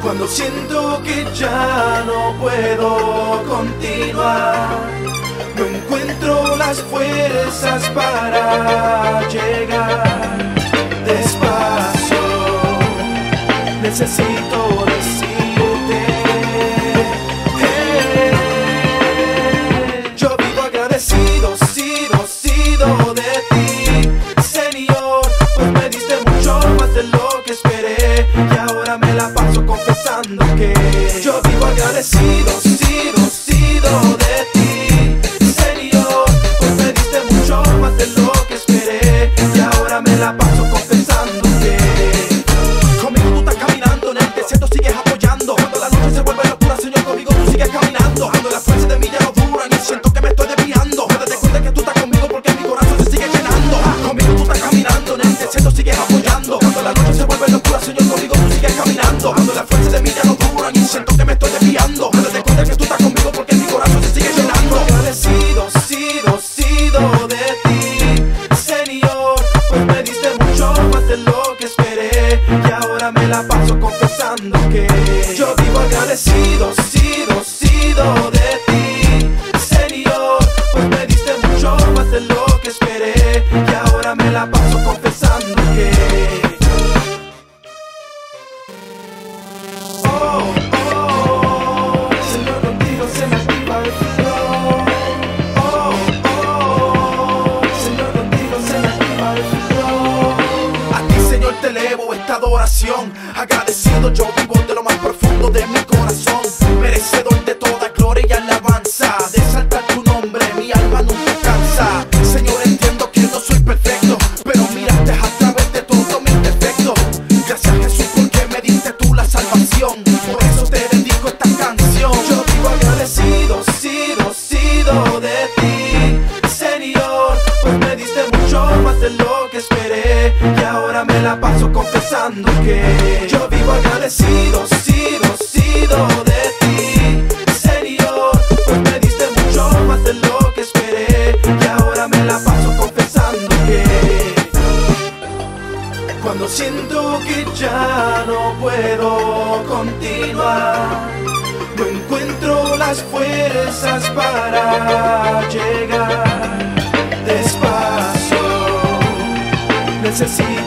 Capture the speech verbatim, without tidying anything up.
Cuando siento que ya no puedo continuar, no encuentro las fuerzas para llegar. Despacio, necesito decirte, hey, yo vivo agradecido, sido, sido de ti, Señor, pues me diste mucho más de lo que esperé, y ahora me la paso confesando que yo vivo agradecido, sido, sido de ti, Señor, pues me diste mucho más de lo que esperé, y ahora me la paso confesando que conmigo tú estás caminando, en el desierto sigues apoyando, cuando la noche se vuelve locura, Señor, conmigo tú sigues caminando, cuando las fuerzas de mí ya no duran y siento que me estoy desviando, me doy cuenta que tú estás conmigo porque mi corazón se sigue llenando. Conmigo tú estás caminando, en el desierto sigues apoyando, cuando la noche se vuelve locura, Señor, conmigo tú sigues caminando, cuando las fuerzas de mí ya no duran y siento que me estoy desviando, me doy cuenta que tú estás conmigo porque mi corazón se sigue llenando. Agradecido, sido, sido de ti, Señor, pues me diste mucho más de lo que esperé, y ahora me la paso confesando que yo vivo agradecido, sido, sido de ti, Señor, pues me diste mucho más de lo que esperé, y ahora me la paso confesando que oh, oh, Señor, contigo se me activa el flow. Oh, oh, Señor, contigo se me activa el flow. A ti, Señor, te elevo esta adoración. Agradecido yo vivo de lo más profundo de mi corazón, merecedor de toda gloria y alabanza, de exaltar tu nombre, mi alma nunca cansa. Señor, entiendo que no soy perfecto, pero miraste a través de todos mis defectos. Gracias, Jesús, porque me diste tú la salvación, por eso te dedico esta canción. Yo vivo agradecido, sido, sido de ti, Señor, pues me diste mucho más de lo que esperé, y ahora me la paso confesando que yo vivo agradecido, sido, sido de ti, Señor, pues me diste mucho más de lo que esperé, y ahora me la paso confesando que cuando siento que ya no puedo continuar, no encuentro las fuerzas para llegar. Despacio, necesito